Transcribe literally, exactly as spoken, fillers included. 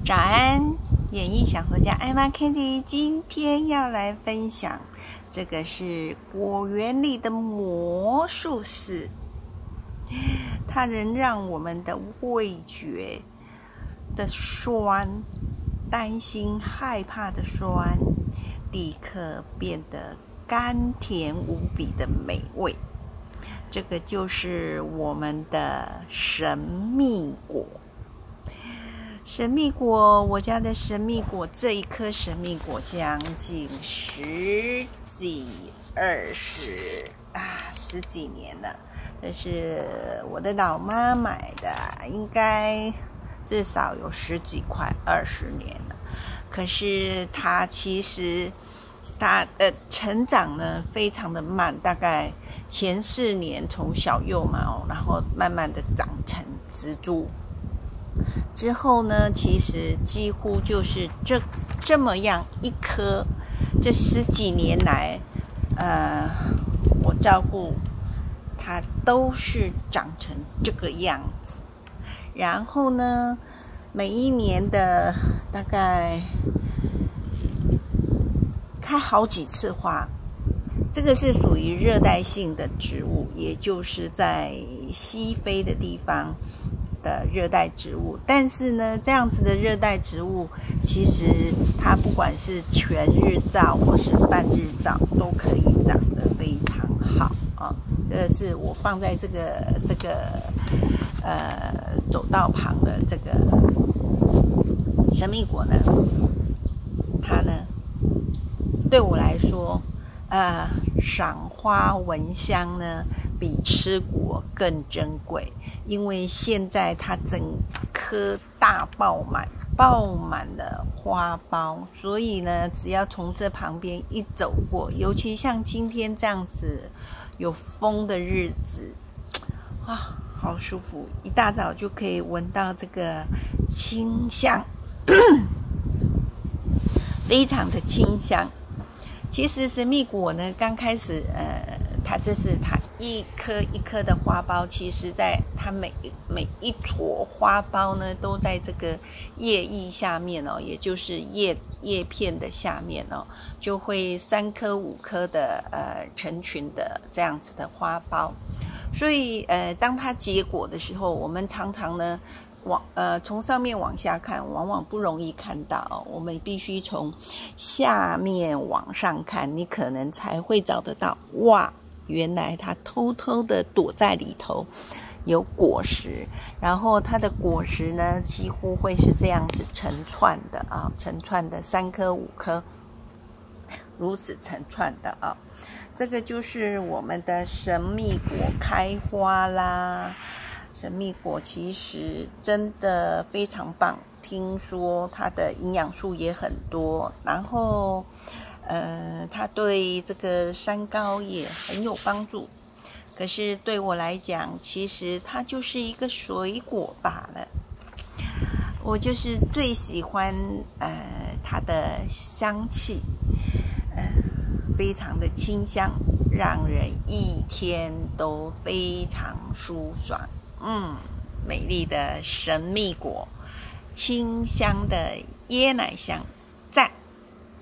早安，演艺小活家艾玛 Candy 今天要来分享，这个是果园里的魔术师，它能让我们的味觉的酸、担心、害怕的酸，立刻变得甘甜无比的美味。这个就是我们的神秘果。神秘果，我家的神秘果，这一颗神秘果将近十几、二十啊，十几年了。这是我的老妈买的，应该至少有十几块、二十年了。可是它其实它的成长呢非常的慢，大概前四年从小幼苗，然后慢慢的长成植株。之后呢，其实几乎就是这这么样一颗，这十几年来，呃，我照顾它都是长成这个样子。然后呢，每一年的大概开好几次花。这个是属于热带性的植物，也就是在西非的地方的热带植物。但是呢，这样子的热带植物，其实它不管是全日照或是半日照，都可以长得非常好啊。这是我放在这个这个呃走道旁的这个神秘果呢，它呢对我来说，呃，赏花闻香呢，比吃果更珍贵，因为现在它整颗大爆满，爆满了花苞，所以呢，只要从这旁边一走过，尤其像今天这样子有风的日子，啊，好舒服！一大早就可以闻到这个清香，非常的清香。其实神秘果呢，刚开始，呃，它这是它一颗一颗的花苞，其实在它每每一坨花苞呢，都在这个叶翼下面哦，也就是叶叶片的下面哦，就会三颗五颗的呃成群的这样子的花苞。所以呃，当它结果的时候，我们常常呢。往呃从上面往下看，往往不容易看到哦，我们必须从下面往上看，你可能才会找得到。哇，原来它偷偷的躲在里头，有果实。然后它的果实呢，几乎会是这样子成串的啊，成串的三颗五颗，如此成串的啊。这个就是我们的神秘果开花啦。神秘果其实真的非常棒，听说它的营养素也很多，然后呃，它对这个三高也很有帮助。可是对我来讲，其实它就是一个水果罢了。我就是最喜欢呃它的香气，呃，非常的清香，让人一天都非常舒爽。嗯，美丽的神秘果，清香的椰奶香。